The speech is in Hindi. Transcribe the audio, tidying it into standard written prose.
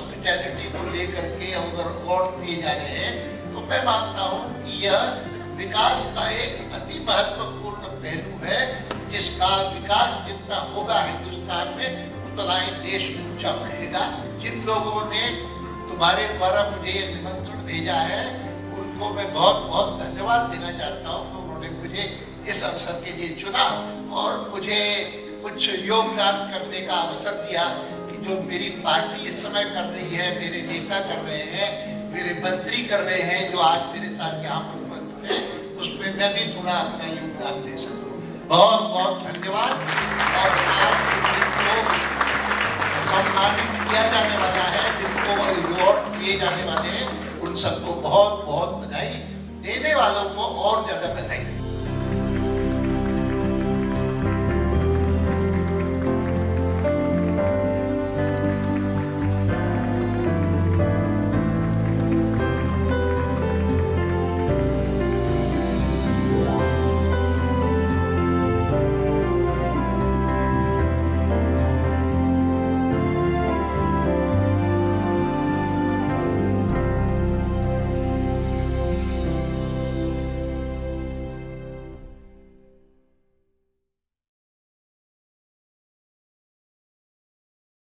हॉस्पिटैलिटी को लेकर के अवार्ड दिए जा रहे हैं, तो मैं मानता हूँ कि यह विकास का एक अति महत्वपूर्ण पहलू है, जिसका विकास जितना होगा हिंदुस्तान में उतना ही देश ऊंचा बढ़ेगा। जिन लोगों ने तुम्हारे द्वारा मुझे ये निमंत्रण भेजा है, उनको मैं बहुत बहुत धन्यवाद देना चाहता हूँ कि उन्होंने मुझे इस अवसर के लिए चुना और मुझे कुछ योगदान करने का अवसर दिया कि जो मेरी पार्टी इस समय कर रही है, मेरे नेता कर रहे हैं, मेरे मंत्री कर रहे हैं, जो आज मेरे साथ यहाँ पर उपस्थित हैं, उसमें मैं भी थोड़ा अपना योगदान दे सकूँ। बहुत बहुत धन्यवाद। और आज जिनको सम्मानित किया जाने वाला है, जिनको अवार्ड दिए जाने वाले हैं, उन सबको बहुत बहुत बधाई, देने वालों को और ज्यादा बधाई।